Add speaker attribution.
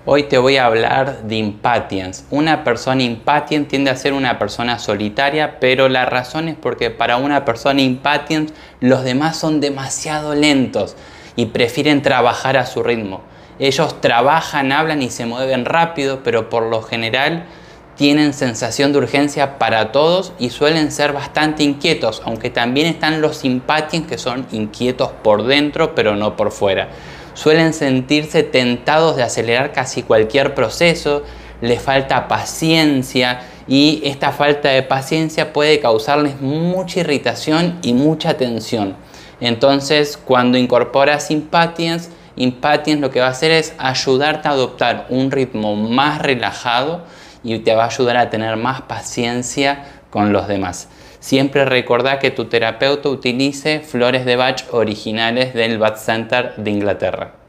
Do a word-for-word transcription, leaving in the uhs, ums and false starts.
Speaker 1: Hoy te voy a hablar de impatience. Una persona impatient tiende a ser una persona solitaria, pero la razón es porque para una persona impatient los demás son demasiado lentos y prefieren trabajar a su ritmo. Ellos trabajan, hablan y se mueven rápido, pero por lo general tienen sensación de urgencia para todos y suelen ser bastante inquietos, aunque también están los impatients que son inquietos por dentro, pero no por fuera. Suelen sentirse tentados de acelerar casi cualquier proceso, les falta paciencia y esta falta de paciencia puede causarles mucha irritación y mucha tensión. Entonces, cuando incorporas impatience, impatience lo que va a hacer es ayudarte a adoptar un ritmo más relajado y te va a ayudar a tener más paciencia con los demás. Siempre recordá que tu terapeuta utilice flores de Bach originales del Bach Center de Inglaterra.